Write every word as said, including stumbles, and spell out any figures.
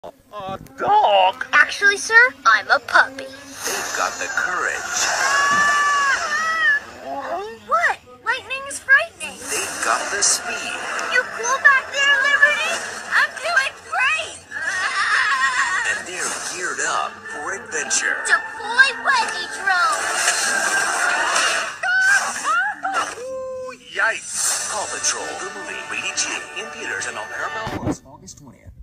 A dog? Actually, sir, I'm a puppy. They've got the courage. What? Lightning's frightening. They've got the speed. You cool back there, Liberty? I'm doing great. And they're geared up for adventure. Deploy Wedgie drone. Ooh, yikes. Paw Patrol, the movie, rated G, in theaters and on Paramount Plus, August twentieth.